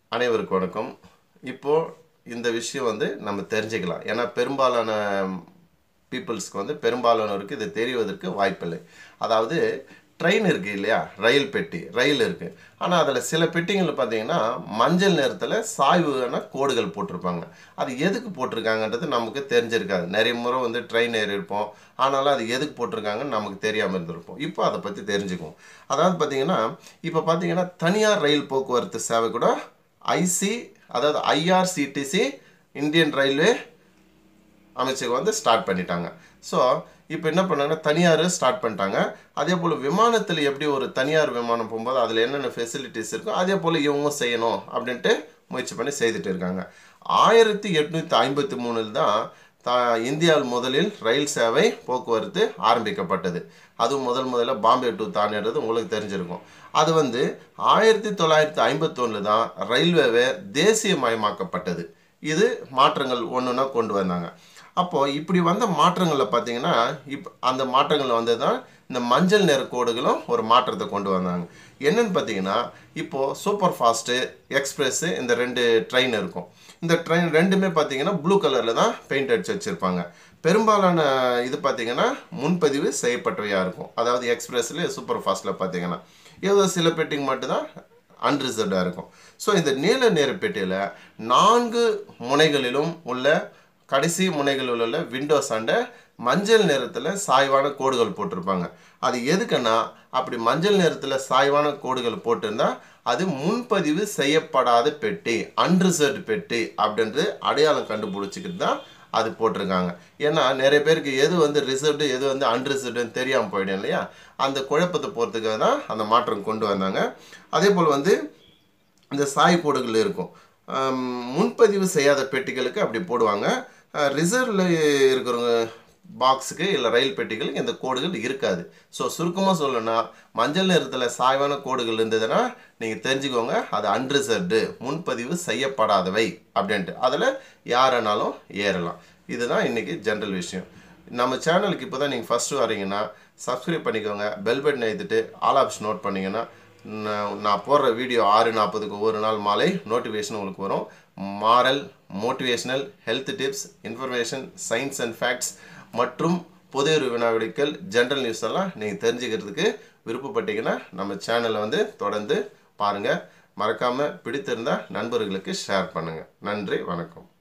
அனைவருக்கும் வணக்கம். இப்போ இந்த விஷயம் வந்து நம்ம தெரிஞ்சுக்கலாம். ஏன்னா பெரும்பாலான பீப்புள்ஸ்க்கு வந்து பெரும்பாலானோருக்கு இது தெரிவதற்கு வாய்ப்பில்லை. அதாவது ட்ரெயின் இருக்கு இல்லையா, ரயில் பெட்டி, ரயில் இருக்கு. ஆனால் அதில் சில பெட்டிகளில் பார்த்தீங்கன்னா மஞ்சள் நிறத்தில் சாய்வான கோடுகள் போட்டிருப்பாங்க. அது எதுக்கு போட்டிருக்காங்கன்றது நமக்கு தெரிஞ்சிருக்காது. நிறைய முறை வந்து ட்ரெயின் ஏறி இருப்போம், ஆனாலும் அது எதுக்கு போட்டிருக்காங்கன்னு நமக்கு தெரியாமல் இருந்திருப்போம். இப்போ அதை பற்றி தெரிஞ்சுக்குவோம். அதாவது பார்த்தீங்கன்னா இப்போ பார்த்தீங்கன்னா தனியார் ரயில் போக்குவரத்து சேவை கூட ஐசி அதாவது ஐஆர்சிடிசி இந்தியன் ரயில்வே அமைச்சகம் வந்து ஸ்டார்ட் பண்ணிட்டாங்க. ஸோ இப்போ என்ன பண்ணாங்கன்னா தனியார் ஸ்டார்ட் பண்ணிட்டாங்க. அதே போல் விமானத்தில் எப்படி ஒரு தனியார் விமானம் போகும்போது அதில் என்னென்ன ஃபெசிலிட்டிஸ் இருக்கோ அதே போல் இவங்க செய்யணும் அப்படின்ட்டு முயற்சி பண்ணி செய்துட்டு இருக்காங்க. 1853 தான் இந்தியாவில் முதலில் ரயில் சேவை போக்குவரத்து ஆரம்பிக்கப்பட்டது. அதுவும் முதல்ல பாம்பே டு தானேன்றது உங்களுக்கு தெரிஞ்சிருக்கும். அது வந்து 1951 தான் ரயில்வேவை தேசியமயமாக்கப்பட்டது. இது மாற்றங்கள் ஒன்றுனா கொண்டு வந்தாங்க. அப்போது இப்படி வந்த மாற்றங்களில் பார்த்தீங்கன்னா அந்த மாற்றங்களில் வந்து தான் இந்த மஞ்சள் நிற கோடுகளும் ஒரு மாற்றத்தை கொண்டு வந்தாங்க. என்னன்னு பார்த்தீங்கன்னா இப்போது சூப்பர் ஃபாஸ்ட்டு, எக்ஸ்பிரஸ்ஸு இந்த 2 ட்ரெயின் இருக்கும். இந்த ட்ரெயின் ரெண்டுமே பார்த்தீங்கன்னா ப்ளூ கலரில் தான் பெயிண்ட் அடித்து வச்சுருப்பாங்க. பெரும்பாலான இது பார்த்தீங்கன்னா முன்பதிவு செய்யப்பட்டவையாக இருக்கும். அதாவது எக்ஸ்பிரஸ்ல சூப்பர் ஃபாஸ்ட்டில் பார்த்தீங்கன்னா ஏதோ சில பெட்டிங் மட்டும்தான் அன்ரிசர்வ்டாக இருக்கும். ஸோ இந்த நீல நிற பெட்டியில் 4 முனைகளிலும் உள்ள கடைசி முனைகளில் உள்ள விண்டோஸ் அண்ட மஞ்சள் நிறத்தில் சாய்வான கோடுகள் போட்டிருப்பாங்க. அது எதுக்குன்னா அப்படி மஞ்சள் நிறத்தில் சாய்வான கோடுகள் போட்டிருந்தா அது முன்பதிவு செய்யப்படாத பெட்டி, அன்ரிசர்வ்டு பெட்டி அப்படின்றது அடையாளம் கண்டுபிடிச்சிக்கிட்டு தான் அது போட்டிருக்காங்க. ஏன்னா நிறைய பேருக்கு எது வந்து ரிசர்வ்டு எது வந்து அன்ரிசர்வ்டுன்னு தெரியாமல் போயிடும் இல்லையா, அந்த குழப்பத்தை போகிறதுக்காக தான் அந்த மாற்றம் கொண்டு வந்தாங்க. அதே போல் வந்து இந்த சாய் கோடுகள் இருக்கும். முன்பதிவு செய்யாத பெட்டிகளுக்கு அப்படி போடுவாங்க. ரிசர்வில் இருக்கிறவங்க பாக்ஸுக்கு இல்லை ரயில் பெட்டிகளுக்கு இந்த கோடுகள் இருக்காது. ஸோ சுருக்கமாக சொல்லணும்னா மஞ்சள் நிறத்தில் சாய்வான கோடுகள் இருந்ததுன்னா நீங்கள் தெரிஞ்சுக்கோங்க அது அன்ரிசர்வ்டு, முன்பதிவு செய்யப்படாதவை அப்படின்ட்டு. அதில் யாருனாலும் ஏறலாம். இதுதான் இன்றைக்கி ஜென்ரல் விஷயம். நம்ம சேனலுக்கு இப்போ தான் நீங்கள் ஃபஸ்ட்டு வரீங்கன்னா சப்ஸ்கிரைப் பண்ணிக்கோங்க. பெல் பட்டன் எழுதிட்டு ஆல் ஆப்ஷன் நோட் பண்ணிங்கன்னா நான் போடுற வீடியோ 6:40க்கு ஒரு நாள் மாலை நோட்டிஃபிகேஷன் உங்களுக்கு வரும். Moral, motivational, health tips, information, science and facts மற்றும் பொது அறிவு வினாவிடைகள், ஜென்ரல் நியூஸ் எல்லாம் நீங்கள் தெரிஞ்சுக்கிறதுக்கு விருப்பப்பட்டீங்கன்னா நம்ம சேனலை வந்து தொடர்ந்து பாருங்கள். மறக்காமல் பிடித்திருந்தால் நண்பர்களுக்கு ஷேர் பண்ணுங்கள். நன்றி, வணக்கம்.